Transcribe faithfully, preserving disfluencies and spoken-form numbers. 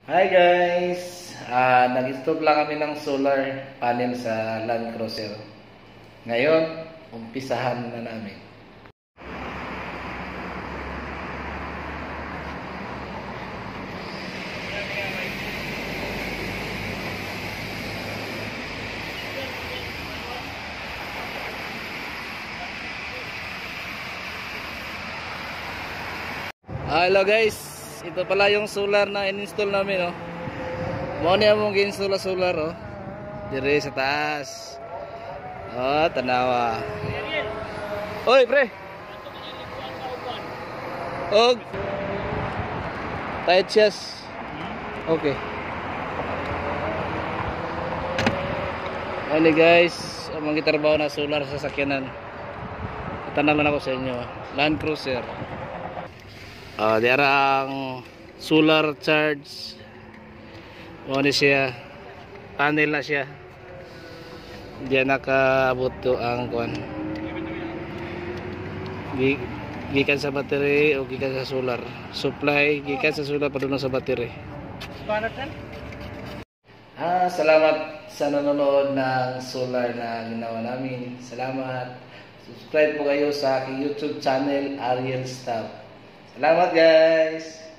Hi guys! Uh, Nag-install lang kami ng solar panel sa Land Cruiser. Ngayon, umpisahan na namin. Hello guys! Ito pala yung solar na in-install namin, oh. Mo niya mong gi-install solar, oh. Dire sa taas. Oh, tanawa. Oy, pre. Og. Tight chest. Okay. Ano guys, among gitrabaho na solar sa sakyanan. Itanong lang ako sa inyo, Land Cruiser. Uh, diarang solar charge. Ano siya, panel na siya. Diyan nakaabot to ang kuan. Gikan sa battery o gikan sa solar. Supply gikan sa solar padung sa battery. Ah, salamat sa nanonood ng solar na ginawa namin. Salamat. Subscribe po kayo sa aking YouTube channel, Ariel Staff. Salamat guys!